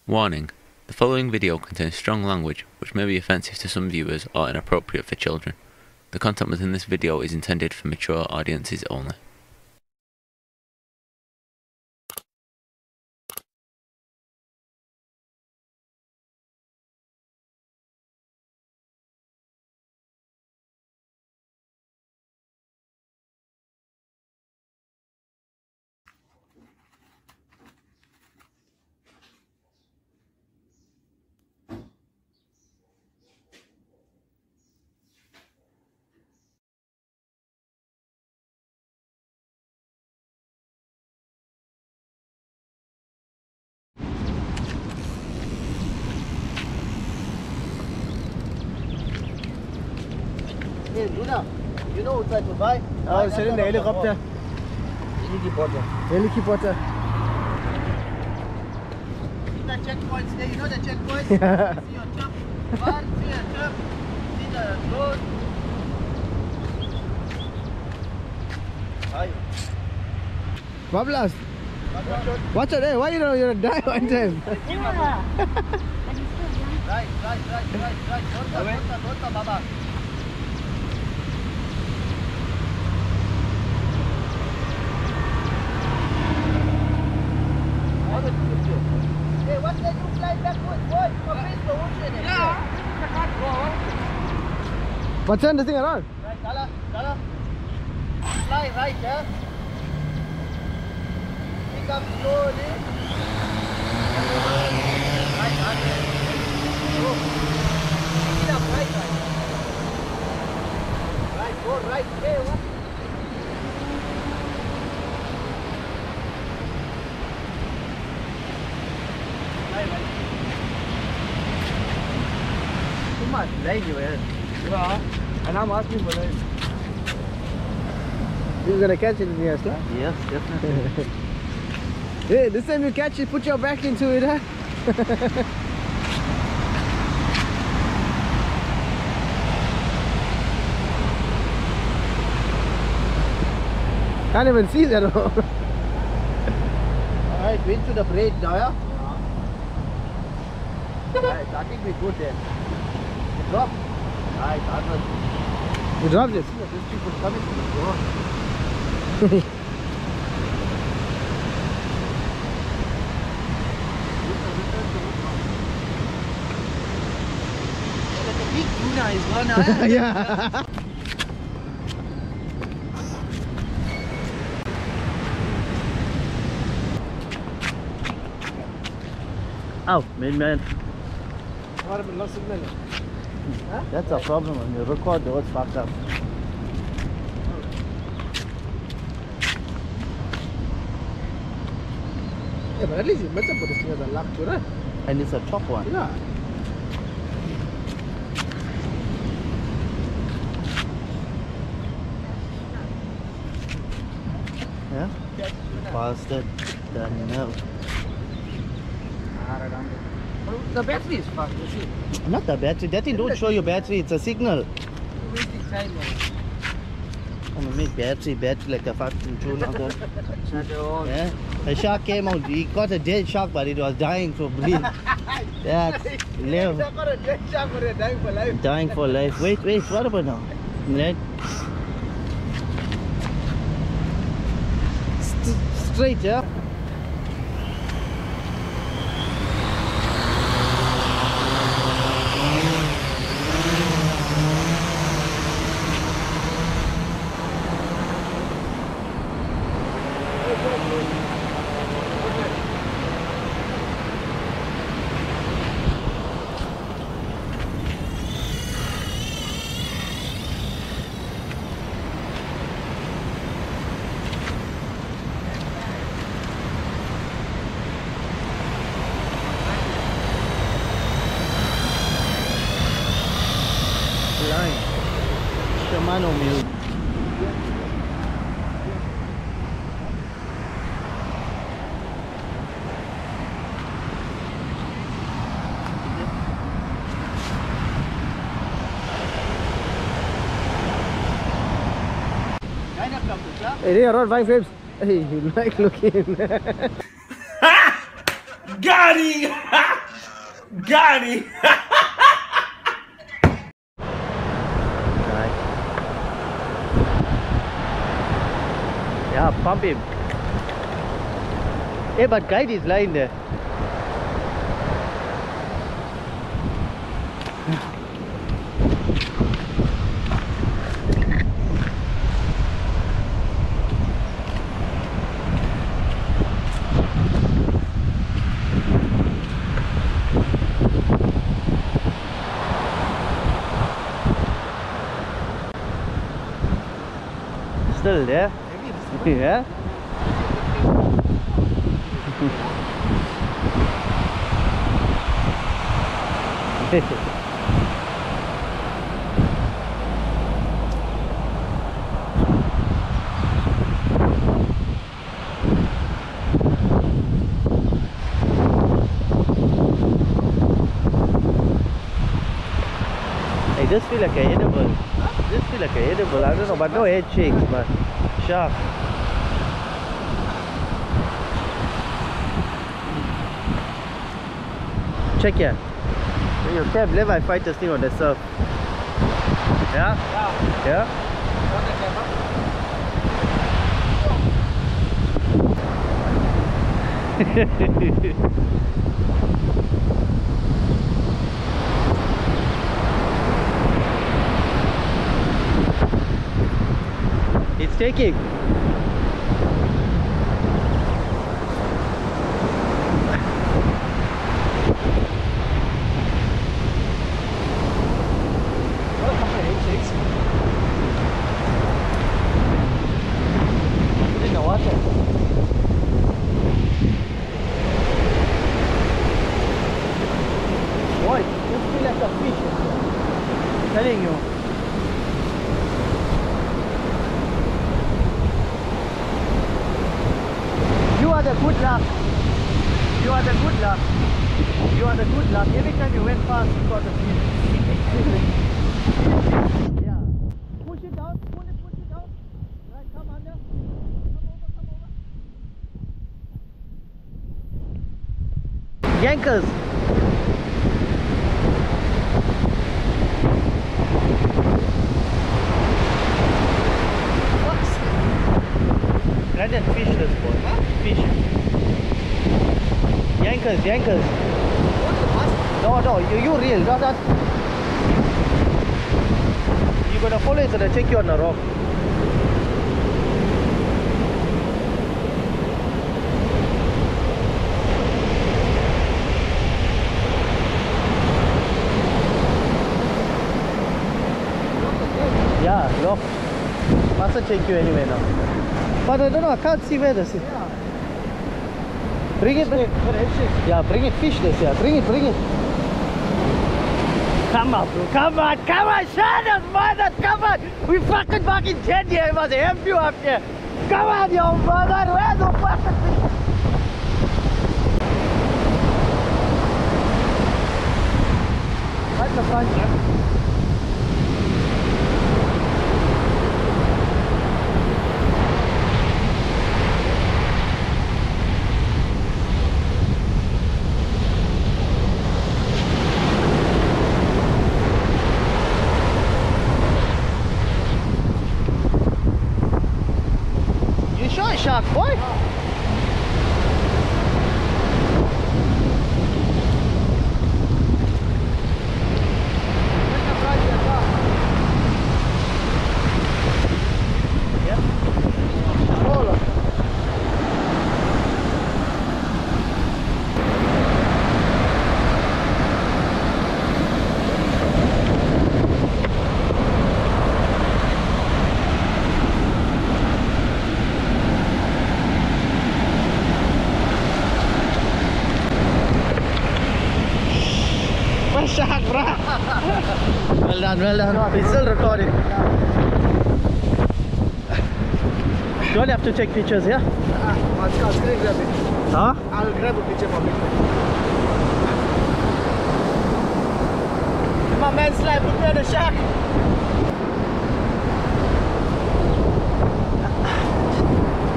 Warning: the following video contains strong language which may be offensive to some viewers or inappropriate for children. The content within this video is intended for mature audiences only. Hey, Luna, you know what's to buy? Oh, it's in the helicopter. Helicopter. Helicopter. See the checkpoints there, you know the checkpoints? See your chop. One, see your chop. See the road. Hi. Bablas, watch out, hey, why you don't you die one time? Right. Don't Baba. Hey, what's that you fly backwards, boy? Come face the ocean. Yeah. What's turn the thing around? Right, Kala. Fly right, yeah? Pick up slowly. Right. Go. Speed up, right. Right, go right. Hey, what? Too much, like you, man. Yeah, and I'm asking for it. You're gonna catch it in here, sir? Yes, definitely. Hey, this time you catch it, put your back into it, huh? Can't even see that. Alright, went to the bridge now, yeah? Right, I think we good there. Drop. Right, You dropped it? these people coming to the door. The big tuna is gone, huh? Yeah. Oh, man. What happened? Lost signal? Huh? That's a problem when you record the what's fucked up. Yeah, but at least you better put this thing as a lock to it. And it's a top one. Yeah. Yeah? Faster than no. The battery is fucked, you see. Not the battery. That thing don't show you battery. It's a signal. Wasting time, man. I'm gonna make battery like a fucking tuna. Yeah? A shark came out. He got a dead shark, but it was dying to breathe. That's live. got a dead shark, but they're dying for life. Dying for life. Wait, what about now? Right? Straight, yeah? Shimano mule. Hey, they are around 5 frames. Hey, you like looking. Got him! Gani! Yeah, pump him. Hey, but guide is lying there. Still there? Yeah. Hey, this feel like a edible. This feel like a edible. I don't know, but no head shakes, but sharp. Check here. You can't believe I fight this thing on the surf. Yeah? Yeah? It's taking. In the water. Boy, you feel like a fish. I'm telling you. You are the good luck. You are the good luck. You are the good luck. Every time you went past, you got a fish. Yeah. Push it down. Push it down. Right, come under. Come over. Yankers. Brandon, fish this boy. Huh? Fish. Yankers. No, you reel, not that. You're gonna follow it, so they'll take you on the rock. Yeah, look. Mustn't take you anywhere now. But I don't know, I can't see where this is. Yeah. Bring it. Yeah, bring it, fish this, yeah. Bring it. Come on, bro. Come on, shut up, mother, come on. We fucking back in 10 here, it must help you up here. Come on, yo, mother, where's the fucking fish? What's the front, yeah? Shark boy. Shark, bro. Well done. It's still recording. You only have to take pictures, yeah? I'll grab it. Huh? I'll grab a picture from it. My man's like, look at the shark.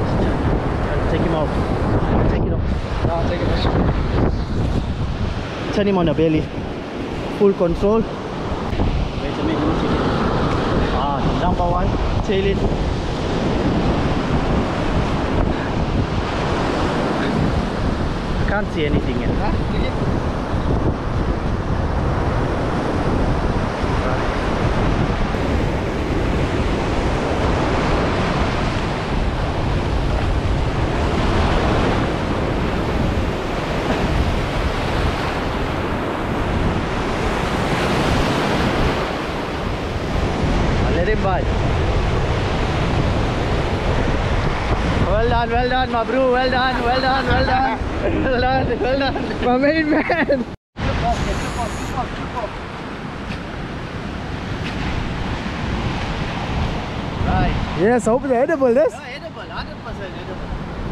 Take him out. Take it off. I'll take a picture. Turn him on the belly. Full control. Wait a minute. Number one. Tail it. I can't see anything yet. Let him bite. Well done, my bro. Well done. Well done. My main man. Right. Yes, I hope they're edible, this. Yeah, edible, 100% edible.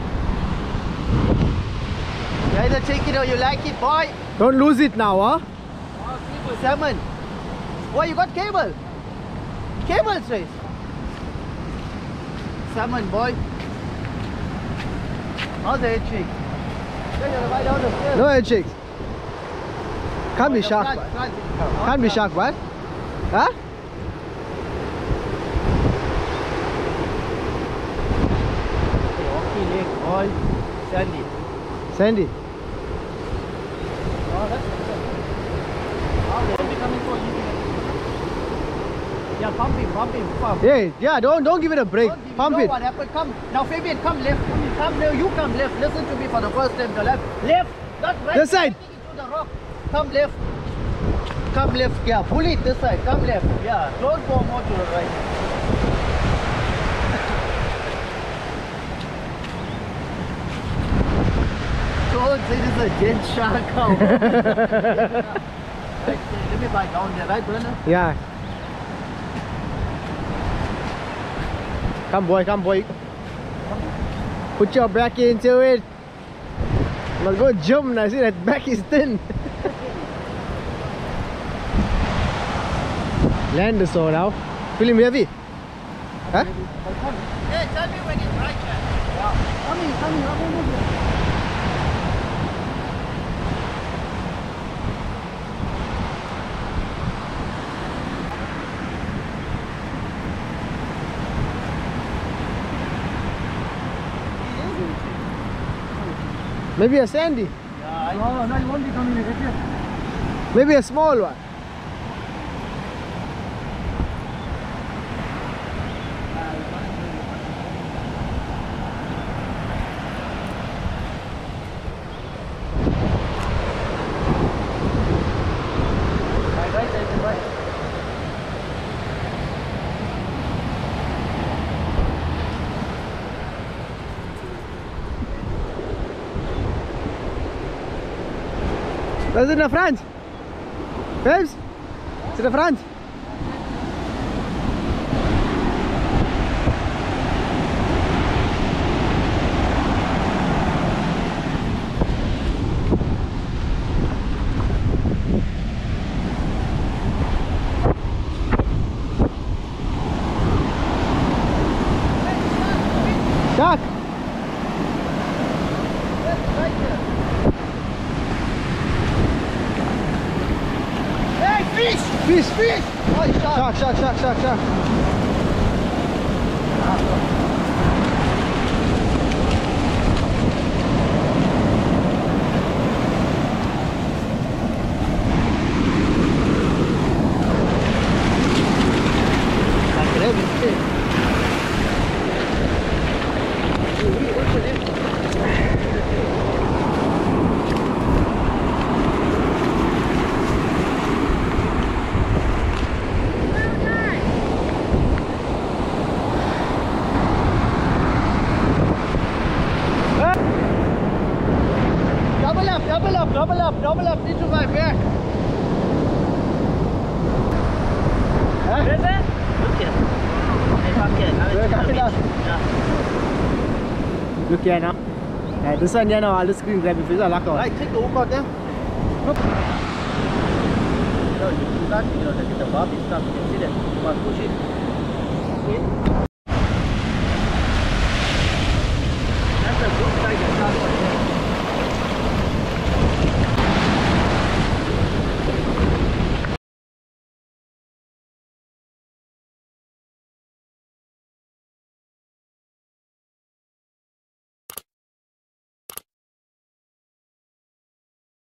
You either take it or you like it, boy. Don't lose it now, huh? Salmon. Boy, you got cable. Cable trace. Salmon, boy. How's the head shake? No head shakes. Can't be shark. Can't be shark, right? Huh? Okay, leg, boy. Sandy. Sandy. Oh, that's good. Oh, they're becoming so easy. Yeah, pump him, pump. Yeah, don't give it a break. Pump you know it. What happened? Come now, Fabian, come left. Come left. You come left. Listen to me for the first time. The left, not right. This side. Into the rock. Come left. Come left. Yeah, pull it this side. Come left. Yeah, don't go more to the right. Don't say this is a dead shark cow. Let me bite down there, right, brother? Yeah. Come boy. Put your back into it. Now go jump now, see that back is thin. Land the saw now. Feeling heavy? Huh? Hey, tell me when it's right there. Yeah. Come here. Maybe a sandy. Yeah, no, you won't be coming right here. Maybe a small one. Right. That's in the front. Babes, it's in the front. Shark. Fish! Oh, Shark. Double up into my back. Huh? Look here now. This one, now, I'll just screen grab it. Right, take the hook out there. Look. No, you can't, the barb is stuck. You can see that. You must push it. Okay.